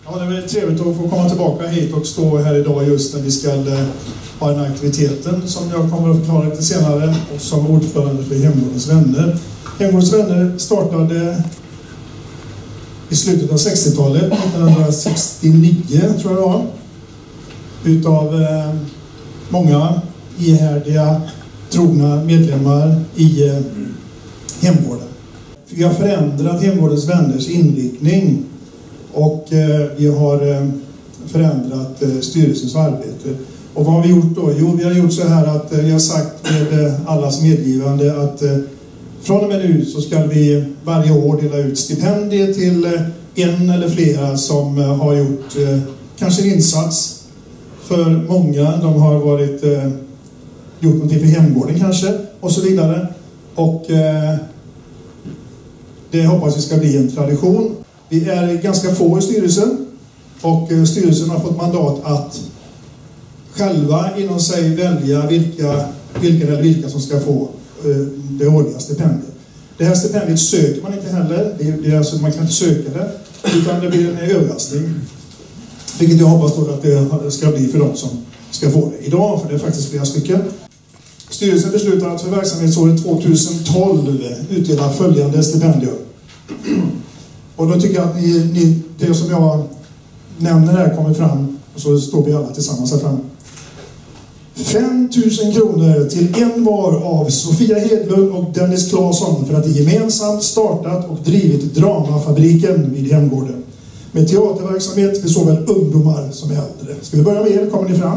Ja, det är väldigt trevligt att få komma tillbaka hit och stå här idag just när vi ska ha den aktiviteten som jag kommer att förklara lite senare och som ordförande för Hemgårdens vänner. Hemgårdens vänner startade i slutet av 60-talet, 1969 tror jag det var, utav många ihärdiga, trogna medlemmar i Hemgården. Vi har förändrat Hemgårdens vänners inriktning och vi har förändrat styrelsens arbete. Och vad har vi gjort då? Jo, vi har gjort så här att vi har sagt med allas medgivande att från och med nu så ska vi varje år dela ut stipendier till en eller flera som har gjort kanske en insats för många. De har varit gjort någonting för Hemgården kanske och så vidare. Och det hoppas vi ska bli en tradition. Vi är ganska få i styrelsen och styrelsen har fått mandat att själva inom sig välja vilka som ska få det årliga stipendiet. Det här stipendiet söker man inte heller. Det är alltså, man kan inte söka det, utan det blir en överraskning. Vilket jag hoppas då att det ska bli för de som ska få det idag, för det är faktiskt flera stycken. Styrelsen beslutar att för verksamhetsåret 2012 utdela följande stipendier. Och då tycker jag att det som jag nämner här kommer fram, och så står vi alla tillsammans här framme. 5 000 kronor till en var av Sofia Hedlund och Dennis Claesson för att de gemensamt startat och drivit Dramafabriken vid Hemgården. Med teaterverksamhet för såväl ungdomar som äldre. Ska vi börja med er? Kommer ni fram?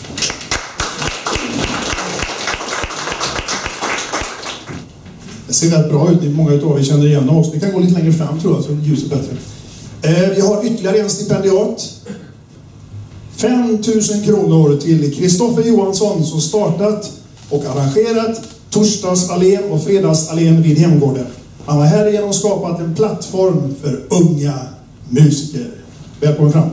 Det ser väldigt bra ut. Många av er känner igen dem också. Vi kan gå lite längre fram tror jag, så ljuset bättre. Vi har ytterligare en stipendiat. 5 000 kronor till Kristoffer Johansson som startat och arrangerat torsdagsallén och fredagsallén vid Hemgården. Han har härigenom skapat en plattform för unga musiker. Välkommen fram.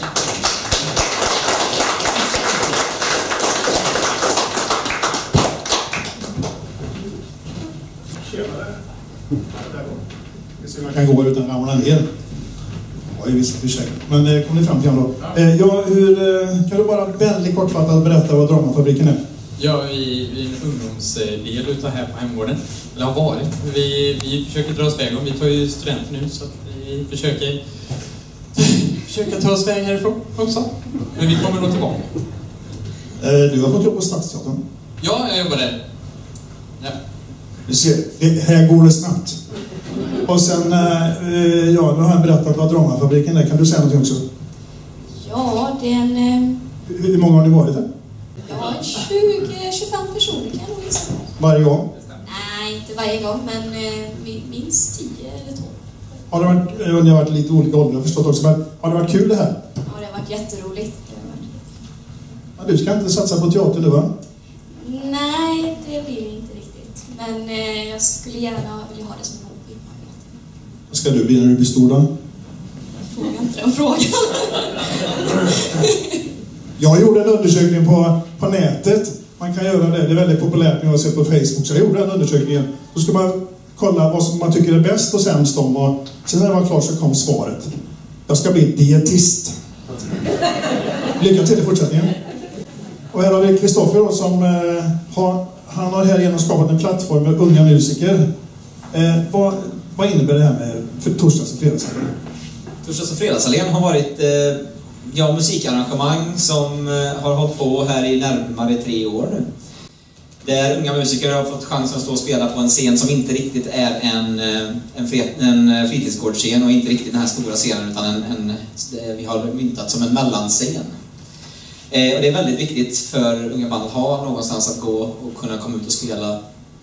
Man kan gå utan att ramla ner. Ja, i vissa försök. Men kom ni fram till honom då? Ja, kan du bara väldigt kortfattat berätta vad Dramafabriken är? Ja, vi är en ungdomsdel utav här på Hemgården. Eller har varit. Vi försöker dra oss väg om. Vi tar ju studenter nu så att vi försöker ta oss väg härifrån också. Men vi kommer nog tillbaka. Du har fått jobb på Stadsteatern. Ja, jag jobbar där. Ja. Du ser, här går det snabbt. Och sen, nu har jag berättat vad Dramafabriken är. Kan du säga någonting också? Ja, det är en... Hur många har ni varit här? Ja, 20-25 personer kan jag nog gissa. Varje gång? Nej, inte varje gång, men minst 10 eller 12. Har det varit, ni har varit lite olika åldrar, jag förstått också, men har det varit kul det här? Ja, det har varit jätteroligt. Ja, du ska inte satsa på teater nu, va? Nej, det vill jag inte riktigt. Men jag skulle gärna vilja ha det som en hobby. Vad ska du bli när du blir stor då? Jag frågar inte den frågan. Jag gjorde en undersökning på nätet. Man kan göra det. Det är väldigt populärt när jag har sett på Facebook. Så jag gjorde den undersökningen. Då ska man kolla vad som man tycker är bäst och sämst om. Och sen när det var klart så kom svaret. Jag ska bli dietist. Lycka till i fortsättningen. Och här har vi Kristoffer som han har här genom skapat en plattform med unga musiker. Vad innebär det här med för torsdags- och fredagsallén? Torsdags- och fredagsallén har varit musikarrangemang som har hållit på här i närmare 3 år nu. Där unga musiker har fått chansen att stå och spela på en scen som inte riktigt är en fritidsgårdsscen och inte riktigt den här stora scenen, utan vi har myntat som en mellanscen. Och det är väldigt viktigt för unga band att ha någonstans att gå och kunna komma ut och spela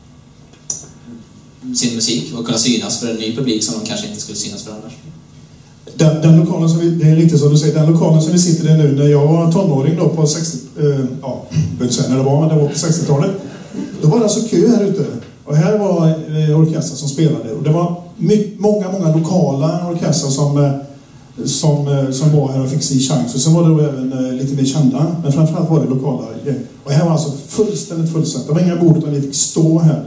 sin musik och kunna synas för en ny publik som de kanske inte skulle synas för annars. Den lokalen som det är riktigt som du säger, den lokalen som vi sitter i nu, när jag var tonåring då på 60, när det var på 60-talet, då var det alltså kö här ute. Och här var orkestrar som spelade. Och det var många lokala orkestrar som var här och fick sig chans. Och sen var det då även lite mer kända, men framförallt var det lokala gäng. Och här var alltså fullständigt fullsatt. Det var inga bord utan vi fick stå här.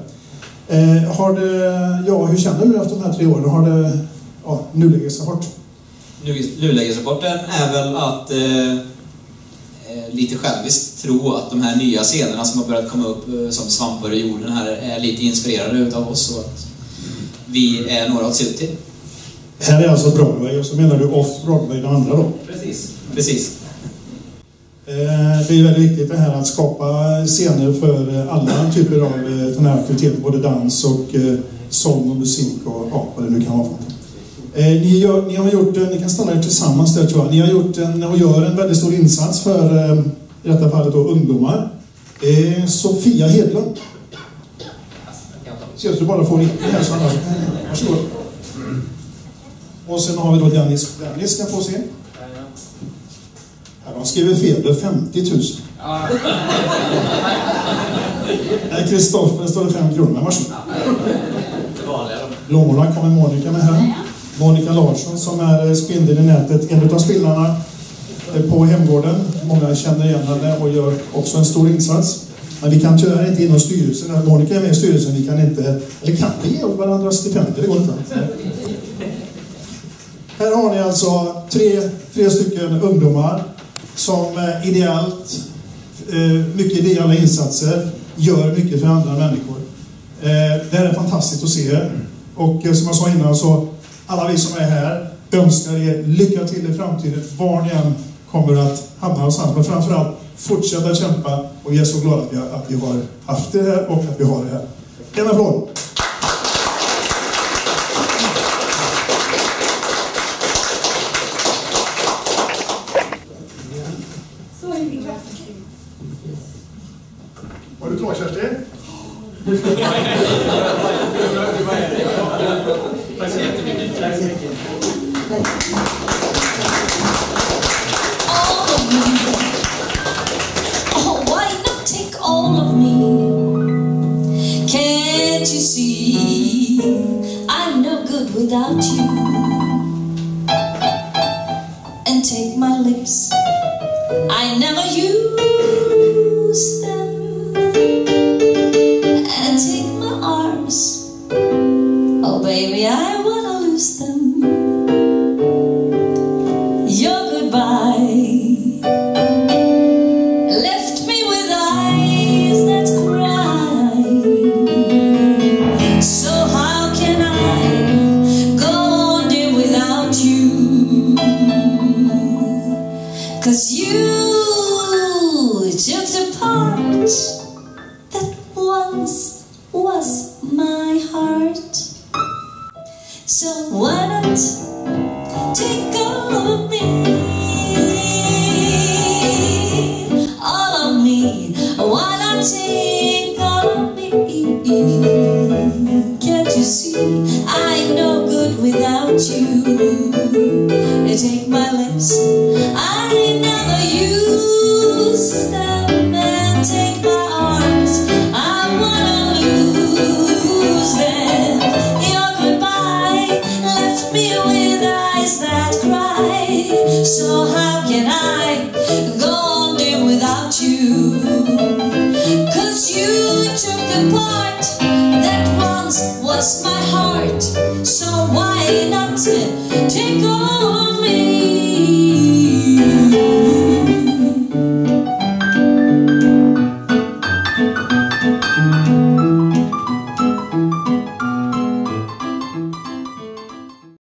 Hur känner du efter de här 3 åren? Har det nulägesrapport? nulägesrapporten är väl att lite själviskt tro att de här nya scenerna som har börjat komma upp som svampar i jorden här är lite inspirerade utav oss och att vi är några att se ut till. Här är alltså Broadway och så menar du off-Broadway den andra då? Precis. Det är väldigt viktigt det här att skapa scener för alla typer av den här aktiviteter, både dans och sång och musik och ja, vad det nu kan vara. Ni har gjort, ni kan stanna er tillsammans där tror jag. Ni har gjort och gör en väldigt stor insats för i detta fallet då ungdomar. Sofia Hedlund. Så jag tror bara får in här så annars. Varsågod. Och sen har vi då Dennis. Dennis ska få se. Här har skrivit fel, 50 000. Nej, Kristoffer står det 5 kronor. Varsågod. Blommorna kommer Monica med här. Monica Larsson som är spindel i nätet, en av spelarna på Hemgården. Många känner igen henne och gör också en stor insats. Men vi kan tyvärr inte inom styrelsen. Monica är med i styrelsen, vi kan inte, eller kan vi ge varandra stipendier, det går inte. Här har ni alltså tre stycken ungdomar som ideellt, mycket ideella insatser, gör mycket för andra människor. Det här är fantastiskt att se. Och som jag sa innan så, alla vi som är här önskar er lycka till i framtiden, var ni än kommer att hamna någonstans. Men framförallt fortsätta kämpa och vi är så glada att vi har haft det här och att vi har det här. En applåd! Var du klar, Kersti? Tack så jättemycket. Oh, why not take all of me? Can't you see I'm no good without you? And take my lips, I never use them. And take my arms, oh baby, I wanna lose them. Your goodbye left me with eyes that cry. So how can I go on dear without you? 'Cause you took the part that once was my heart. So why not take all of me? All of me. Why not take all of me? Can't you see I'm no good without you? Take my lips, I never use them. And take my arms, I wanna lose them. Your goodbye left me with eyes that cry. So how can I go on dear without you? 'Cause you took the part that once was my heart. So why not take all